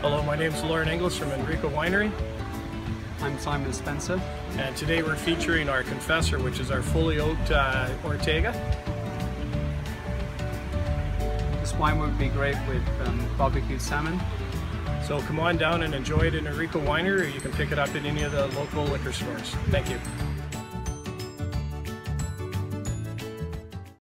Hello, my name is Lauren Inglis from Enrico Winery. I'm Simon Spencer. And today we're featuring our Confessor, which is our fully oaked Ortega. This wine would be great with barbecued salmon. So come on down and enjoy it in Enrico Winery, or you can pick it up at any of the local liquor stores. Thank you.